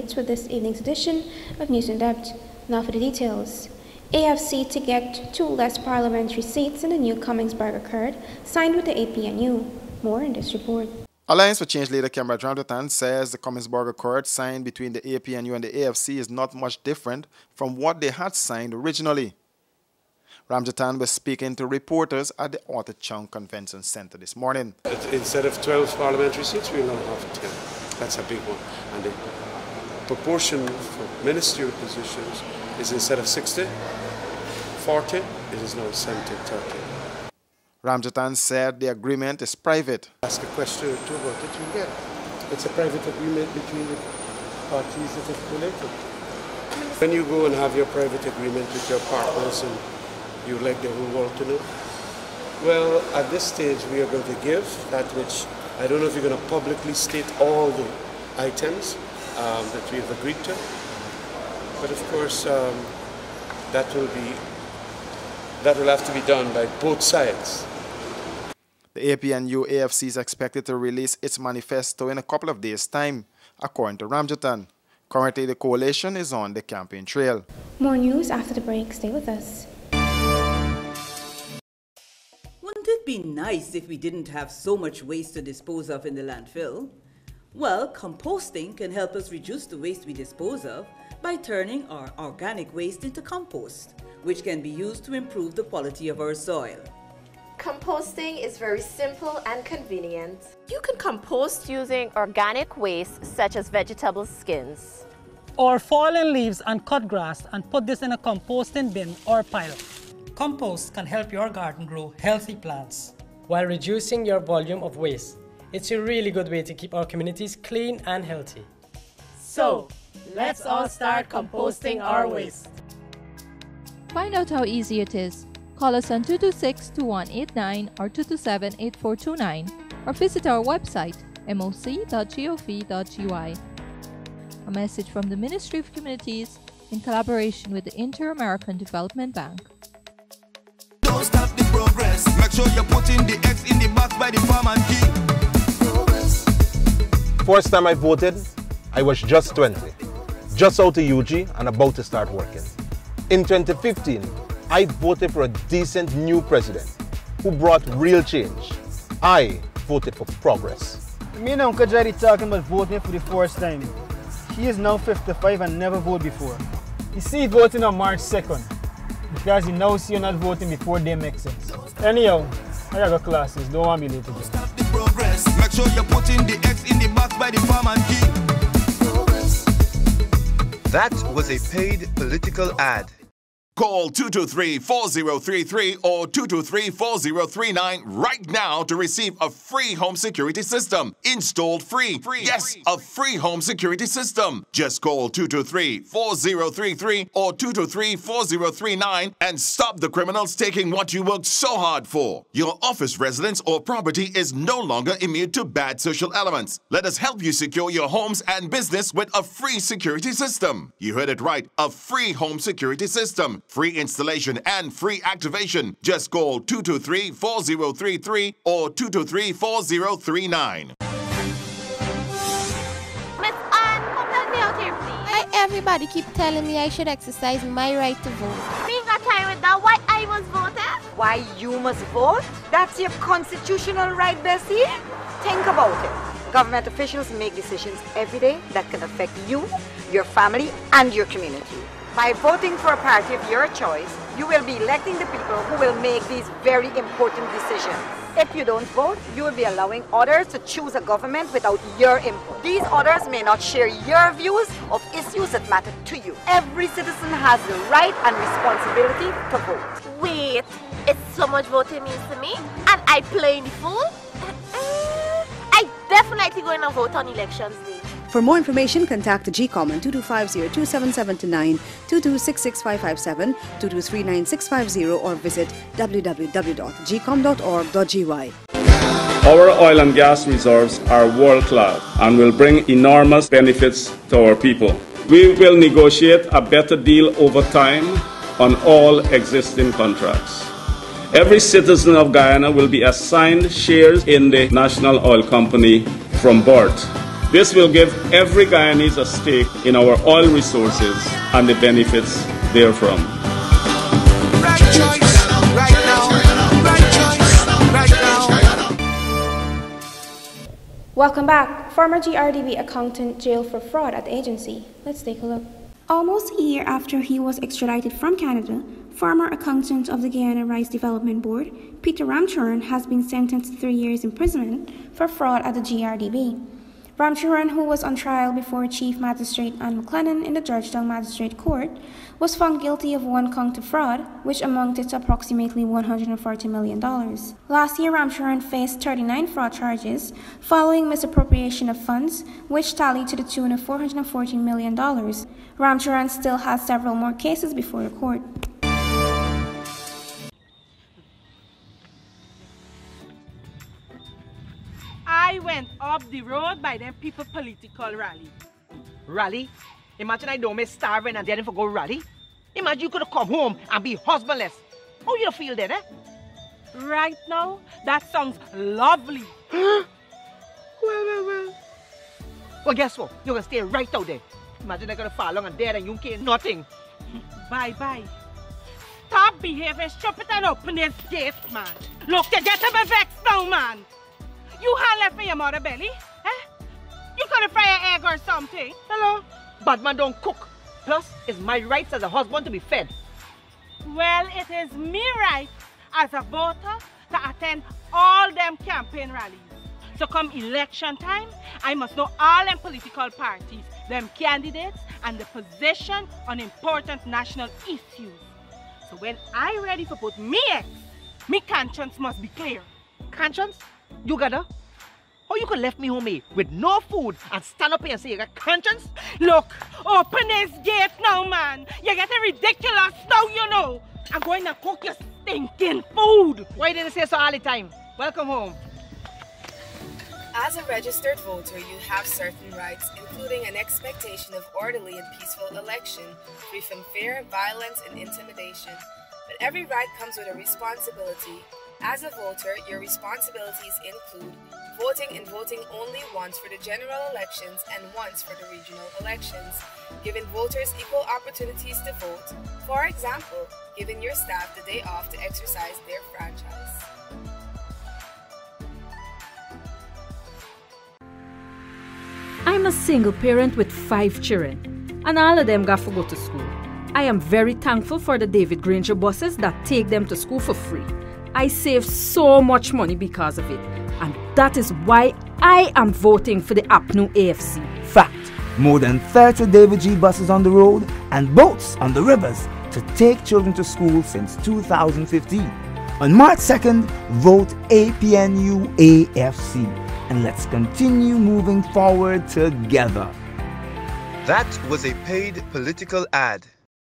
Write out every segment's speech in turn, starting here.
updates with this evening's edition of News in Depth. Now for the details. AFC to get 2 less parliamentary seats in the new Cummings-Burger Accord signed with the APNU. More in this report. Alliance for Change leader Kemba Ramjatan says the Cummings-Burger Accord signed between the APNU and the AFC is not much different from what they had signed originally. Ramjatan was speaking to reporters at the Arthur Chung Convention Center this morning. Instead of 12 parliamentary seats, we will now have 10. That's a big one. And the proportion for ministerial positions is instead of 60, 40, it is now 70, 30. Ramjatan said the agreement is private. Ask a question or two about it, you get it. It's a private agreement between the parties that have collated. When you go and have your private agreement with your partners and you like the whole world to know, well, at this stage we are going to give that which, I don't know if you're going to publicly state all the items that we have agreed to, but of course that will have to be done by both sides. The APNU AFC is expected to release its manifesto in a couple of days' time, according to Ramjatan. Currently, the coalition is on the campaign trail. More news after the break. Stay with us. Wouldn't it be nice if we didn't have so much waste to dispose of in the landfill? Well, composting can help us reduce the waste we dispose of by turning our organic waste into compost, which can be used to improve the quality of our soil. Composting is very simple and convenient. You can compost using organic waste such as vegetable skins, or fallen leaves and cut grass and put this in a composting bin or pile. Compost can help your garden grow healthy plants while reducing your volume of waste. It's a really good way to keep our communities clean and healthy. So, let's all start composting our waste. Find out how easy it is. Call us on 226-2189 or 227-8429 or visit our website moc.gov.gy. A message from the Ministry of Communities in collaboration with the Inter-American Development Bank. Don't stop the progress. Make sure you're putting the X in the box by the farm and keep progress. First time I voted, I was just 20, just out of UG and about to start working. In 2015, I voted for a decent new president who brought real change. I voted for progress. Me and Uncle Jerry talking about voting for the first time. He is now 55 and never voted before. You see voting on March 2nd because you now see you're not voting before they make sense. Anyhow, I got classes, don't want me late again. Stop the progress. Make sure you're putting the X in the box by the farm and keep progress. That was a paid political ad. Call 223-4033 or 223-4039 right now to receive a free home security system. Installed free. Yes, a free home security system. Just call 223-4033 or 223-4039 and stop the criminals taking what you worked so hard for. Your office residence or property is no longer immune to bad social elements. Let us help you secure your homes and business with a free security system. You heard it right, a free home security system. Free installation and free activation. Just call 223-4033 or 223-4039. Miss Ann, come help me out here, please. Why everybody keep telling me I should exercise my right to vote? We got time with that. Why I must vote, eh? Why you must vote? That's your constitutional right, Bessie. Think about it. Government officials make decisions every day that can affect you, your family, and your community. By voting for a party of your choice, you will be electing the people who will make these very important decisions. If you don't vote, you will be allowing others to choose a government without your input. These others may not share your views of issues that matter to you. Every citizen has the right and responsibility to vote. Wait, it's so much voting means to me? And I playing the fool? I definitely going to vote on elections day. For more information, contact the GCOM on 2250-27729, 2266-557, 2239-650 or visit www.gcom.org.gy. Our oil and gas reserves are world-class and will bring enormous benefits to our people. We will negotiate a better deal over time on all existing contracts. Every citizen of Guyana will be assigned shares in the National Oil Company from birth. This will give every Guyanese a stake in our oil resources and the benefits therefrom. Right choice, right now. Right choice, right now. Welcome back. Former GRDB accountant jailed for fraud at the agency. Let's take a look. Almost a year after he was extradited from Canada, former accountant of the Guyana Rice Development Board, Peter Ramcharan, has been sentenced to 3 years imprisonment for fraud at the GRDB. Ramcharan, who was on trial before Chief Magistrate Anne McLennan in the Georgetown Magistrate Court, was found guilty of 1 count of fraud, which amounted to approximately $140 million. Last year, Ramcharan faced 39 fraud charges following misappropriation of funds, which tallied to the tune of $414 million. Ramcharan still has several more cases before the court. I went up the road by them people political rally. Rally? Imagine I don't miss starving and dead for go rally. Imagine you could have come home and be husbandless. How you feel then, eh? Right now, that sounds lovely. Well, guess what? You're gonna stay right out there. Imagine they're gonna fall along and dead and you can't nothing. Bye-bye. Stop behaving stupid and open this gate, man. Look, you get to be vexed now, man. You had left for your mother belly, eh? You could have fried an egg or something. Hello? Bad man don't cook. Plus, it's my rights as a husband to be fed. Well, it is me right as a voter to attend all them campaign rallies. So come election time, I must know all them political parties, them candidates, and the position on important national issues. So when I ready to put me ex, me conscience must be clear. Conscience? You got her? How you could left me home with no food and stand up here and say you got conscience? Look, open this gate now, man. You're getting ridiculous now, you know. I'm going to cook your stinking food. Why didn't you say so all the time? Welcome home. As a registered voter, you have certain rights, including an expectation of orderly and peaceful election, free from fear, violence, and intimidation. But every right comes with a responsibility. As a voter, your responsibilities include voting and voting only once for the general elections and once for the regional elections, giving voters equal opportunities to vote, for example, giving your staff the day off to exercise their franchise. I'm a single parent with 5 children, and all of them got to go to school. I am very thankful for the David Granger buses that take them to school for free. I save so much money because of it, and that is why I am voting for the APNU AFC. Fact, more than 30 David G buses on the road and boats on the rivers to take children to school since 2015. On March 2nd, vote APNU AFC, and let's continue moving forward together. That was a paid political ad.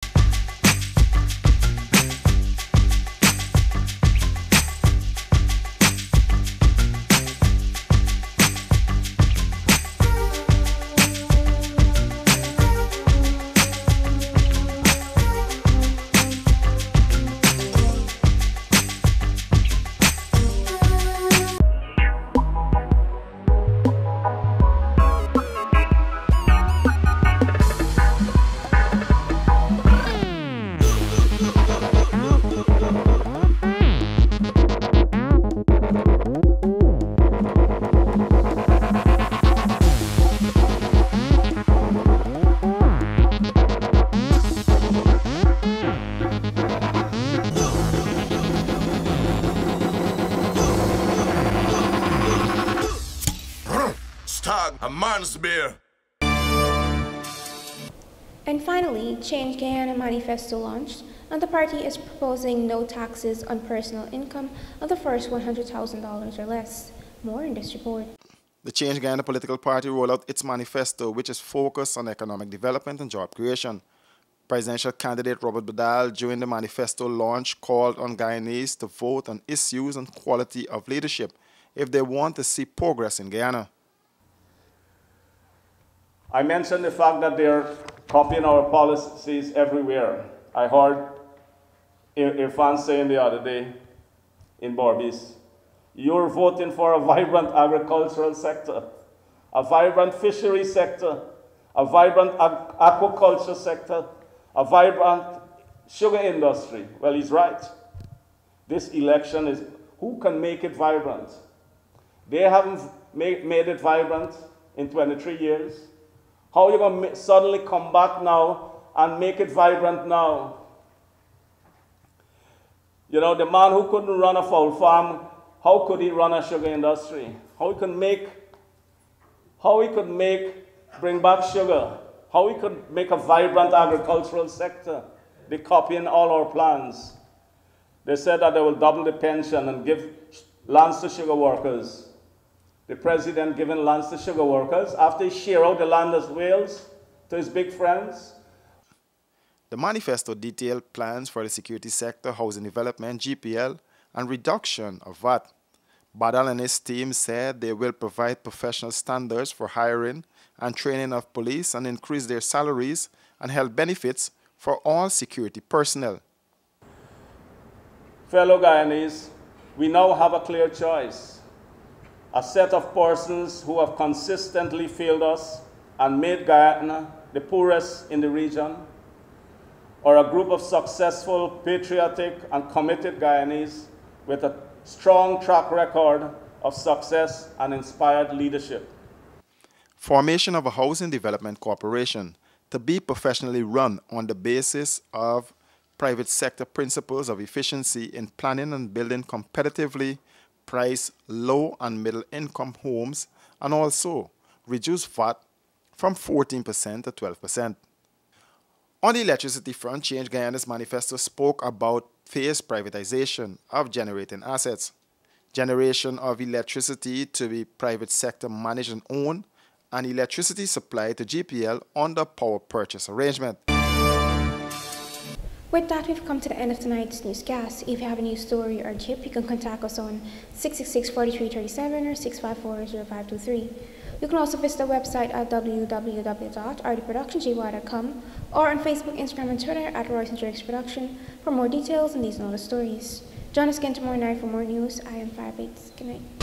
A man's beer. And finally, Change Guyana Manifesto launched, and the party is proposing no taxes on personal income of the first $100,000 or less. More in this report. The Change Guyana political party rolled out its manifesto, which is focused on economic development and job creation. Presidential candidate Robert Badal, during the manifesto launch, called on Guyanese to vote on issues and quality of leadership if they want to see progress in Guyana. I mentioned the fact that they're copying our policies everywhere. I heard Irfan saying the other day in Barbies, you're voting for a vibrant agricultural sector. a vibrant fishery sector, a vibrant aquaculture sector, a vibrant sugar industry. Well, he's right. This election is who can make it vibrant. They haven't made it vibrant in 23 years. How are you going to suddenly come back now and make it vibrant now? You know, the man who couldn't run a fowl farm, how could he run a sugar industry? How he could bring back sugar? How we could make a vibrant agricultural sector? They copying all our plans. They said that they will double the pension and give lands to sugar workers. The president giving lands to sugar workers after he share out the land as Wales to his big friends. The manifesto detailed plans for the security sector, housing development, GPL, and reduction of VAT. Badal and his team said they will provide professional standards for hiring and training of police and increase their salaries and health benefits for all security personnel. Fellow Guyanese, we now have a clear choice. A set of persons who have consistently failed us and made Guyana the poorest in the region, or a group of successful, patriotic, and committed Guyanese with a strong track record of success and inspired leadership. Formation of a housing development corporation to be professionally run on the basis of private sector principles of efficiency in planning and building competitively priced low and middle income homes, and also reduce VAT from 14% to 12%. On the electricity front, Change Guyana's manifesto spoke about phased privatization of generating assets, generation of electricity to be private sector managed and owned, and electricity supply to GPL under power purchase arrangement. With that, we've come to the end of tonight's newscast. If you have a news story or tip, you can contact us on 666-4337 or 654-0523. You can also visit our website at www.rdproductionsgy.com or on Facebook, Instagram, and Twitter at Royce and Drake's Production for more details on these and other stories. Join us again tomorrow night for more news. I am Firebaits. Good night.